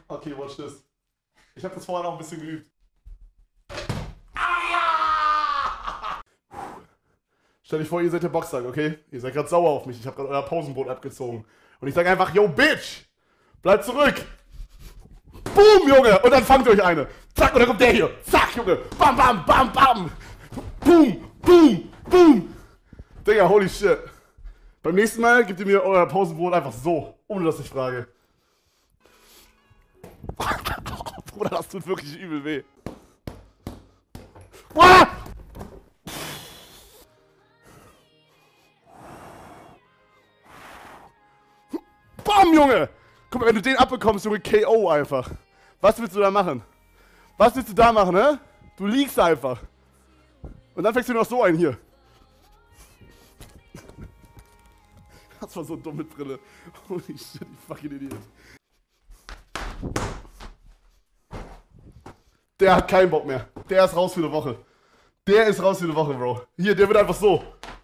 Okay, watch this. Ich habe das vorher noch ein bisschen geübt. Stell dich vor, ihr seid der Boxsack, okay? Ihr seid gerade sauer auf mich. Ich habe gerade euer Pausenbrot abgezogen. Und ich sage einfach, yo, Bitch! Bleibt zurück! Boom, Junge! Und dann fangt ihr euch eine. Zack, und dann kommt der hier. Zack, Junge! Bam, bam, bam, bam! Boom, boom, boom! Digga, holy shit. Beim nächsten Mal gebt ihr mir euer Pausenbrot einfach so, ohne dass ich frage. Bruder, das tut wirklich übel weh. Bam, Junge! Guck mal, wenn du den abbekommst, Junge, KO einfach. Was willst du da machen? Was willst du da machen, ne? Du liegst einfach. Und dann fängst du noch so ein hier. Das war so dumm mit Brille. Holy shit, ich fucking Idiot. Der hat keinen Bock mehr. Der ist raus für eine Woche. Der ist raus für eine Woche, Bro. Hier, der wird einfach so.